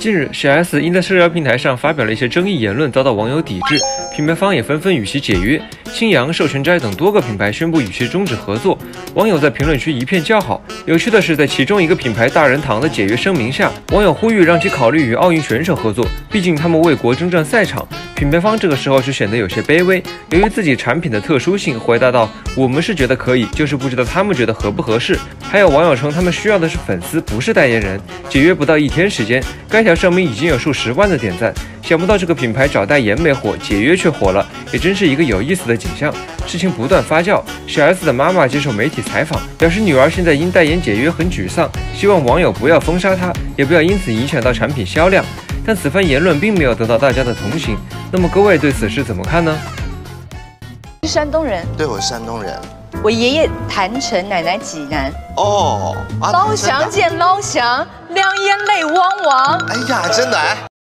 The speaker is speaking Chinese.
近日，小 S 因在社交平台上发表了一些争议言论，遭到网友抵制，品牌方也纷纷与其解约。青阳、授权斋等多个品牌宣布与其终止合作，网友在评论区一片叫好。有趣的是，在其中一个品牌大人堂的解约声明下，网友呼吁让其考虑与奥运选手合作，毕竟他们为国征战赛场。品牌方这个时候就显得有些卑微，由于自己产品的特殊性，回答道：“我们是觉得可以，就是不知道他们觉得合不合适。”还有网友称他们需要的是粉丝，不是代言人。解约不到1天时间，该条声明已经有数十万的点赞。想不到这个品牌找代言没火，解约却火了，也真是一个有意思的景象。事情不断发酵，小 S 的妈妈接受媒体采访，表示女儿现在因代言解约很沮丧，希望网友不要封杀她，也不要因此影响到产品销量。但此番言论并没有得到大家的同情，那么各位对此事怎么看呢？ 是山东人， 对，我是山东人。 我爷爷郯城，奶奶济南。 哦， 捞翔见捞翔，两眼泪汪汪。 哎呀，真的哎。